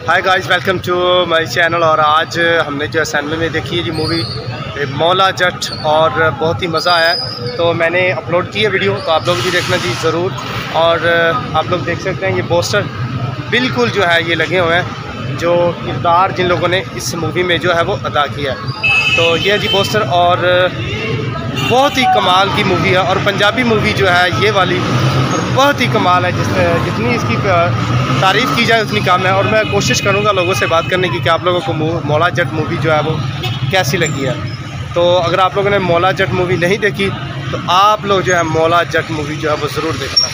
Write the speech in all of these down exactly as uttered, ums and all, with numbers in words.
Hi guys, welcome to my channel. और आज हमने जो है सिनेमा में देखी है जी मूवी मौला जट और बहुत ही मज़ा आया। तो मैंने अपलोड की है वीडियो, तो आप लोग भी देखना जी ज़रूर। और आप लोग देख सकते हैं ये पोस्टर बिल्कुल जो है ये लगे हुए हैं, जो किरदार जिन लोगों ने इस मूवी में जो है वो अदा किया है। तो ये जी पोस्टर, और बहुत ही कमाल की मूवी है। और पंजाबी मूवी जो है ये वाली बहुत ही कमाल है, जिस जितनी इसकी तारीफ़ की जाए उतनी कम है। और मैं कोशिश करूँगा लोगों से बात करने की कि आप लोगों को मौला जट मूवी जो है वो कैसी लगी है। तो अगर आप लोगों ने मौला जट मूवी नहीं देखी तो आप लोग जो है मौला जट मूवी जो है वो ज़रूर देखना।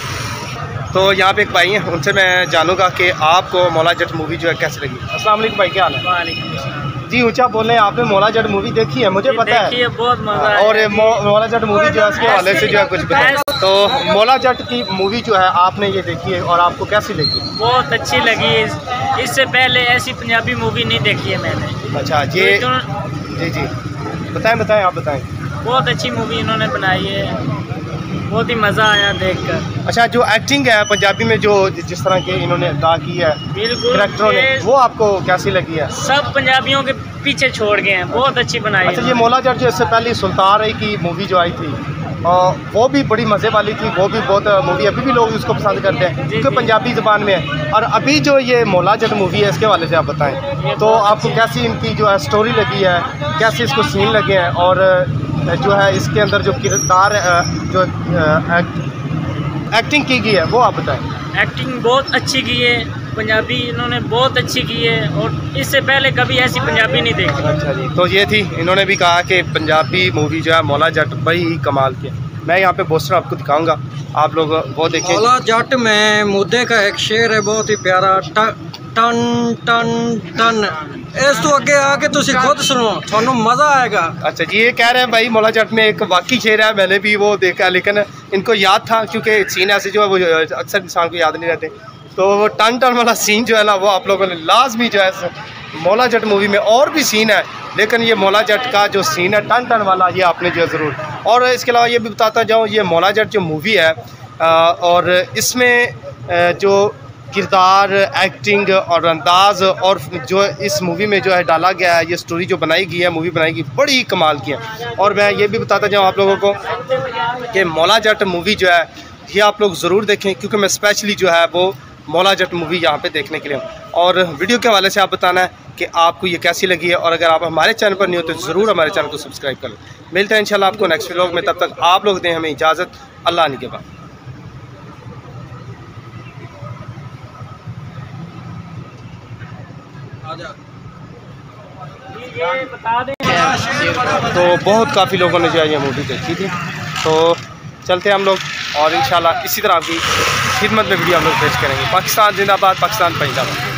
तो यहाँ पे एक भाई हैं, उनसे मैं जानूँगा कि आपको मौला जट मूवी जो है कैसी लगी। अस्सलाम वालेकुम भाई, क्या हाल है? वालेकुम जी, ऊंचा बोलें। आपने मौला जट मूवी देखी है? मुझे पता है, बहुत मजा है। और मौला जट मूवी जो है उसके हवाले से जो है कुछ बताएं। तो मौला जट की मूवी जो है आपने ये देखी है और आपको कैसी लगी? बहुत अच्छी लगी। इससे पहले ऐसी पंजाबी मूवी नहीं देखी है मैंने। अच्छा, ये जी जी बताएं बताएं आप बताएं। बहुत अच्छी मूवी इन्होंने बनाई है, बहुत ही मज़ा आया देखकर। अच्छा, जो एक्टिंग है पंजाबी में जो जिस तरह के इन्होंने अदा की है कैरेक्टरों ने, वो आपको कैसी लगी है? सब पंजाबियों के पीछे छोड़ गए हैं, बहुत अच्छी बनाई। अच्छा, ये मौला जट जो इससे पहले सुल्तान रही की मूवी जो आई थी, और वो भी बड़ी मज़े वाली थी। वो भी बहुत मूवी अभी भी लोग उसको पसंद करते हैं क्योंकि पंजाबी ज़बान में है। और अभी जो ये मौला जट मूवी है इसके हवाले से आप बताएं। तो आपको कैसी इनकी जो है स्टोरी लगी है, कैसे इसको सीन लगे हैं, और जो है इसके अंदर जो किरदार जो एक्टिंग की गई है वो आप बताएं। एक्टिंग बहुत अच्छी की है, पंजाबी इन्होंने बहुत अच्छी की है, और इससे पहले कभी ऐसी पंजाबी नहीं देखी। अच्छा जी, तो ये थी, इन्होंने भी कहा कि पंजाबी मूवी जो है मौला जट बड़ी कमाल की है। मैं यहाँ पे पोस्टर आपको दिखाऊंगा, आप लोग वो देखें। मौला जट में मुद्दे का एक शेर है बहुत ही प्यारा, टन टन टन। इस तो अगे आके तुम खुद सुनो, थानू मज़ा आएगा। अच्छा जी, ये कह रहे हैं भाई मौला जट में एक वाकई शेर है, मैंने भी वो देखा, लेकिन इनको याद था क्योंकि सीन ऐसे जो है वो अक्सर इंसान को याद नहीं रहते। तो वो टन टन वाला सीन जो है ना, वो आप लोगों ने लाजमी जो है मौला जट मूवी में, और भी सीन है लेकिन ये मौला जट का जो सीन है टन टन वाला, ये आपने जो है ज़रूर। और इसके अलावा ये भी बताता जाऊँ, ये मौला जट जो मूवी है और इसमें जो किरदार, एक्टिंग और अंदाज़ और जो इस मूवी में जो है डाला गया है, ये स्टोरी जो बनाई गई है, मूवी बनाई गई, बड़ी कमाल की है। और मैं ये भी बताता जाऊँ आप लोगों को कि मौला जट मूवी जो है ये आप लोग ज़रूर देखें, क्योंकि मैं स्पेशली जो है वो मौला जट मूवी यहाँ पे देखने के लिए हूँ। और वीडियो के हवाले से आप बताना है कि आपको ये कैसी लगी है। और अगर आप हमारे चैनल पर नहीं हो तो ज़रूर हमारे चैनल को सब्सक्राइब कर लें। मिलते हैं इंशाल्लाह आपको नेक्स्ट व्लॉग में, तब तक आप लोग दें हमें इजाज़त। अल्लाह ने के बाद। तो बहुत काफ़ी लोगों ने जो है ये मूवी देखी थी, तो चलते हैं हम लोग, और इंशाल्लाह इसी तरह की खिदमत में वीडियो हम लोग पेश करेंगे। पाकिस्तान जिंदाबाद, पाकिस्तान जिंदाबाद।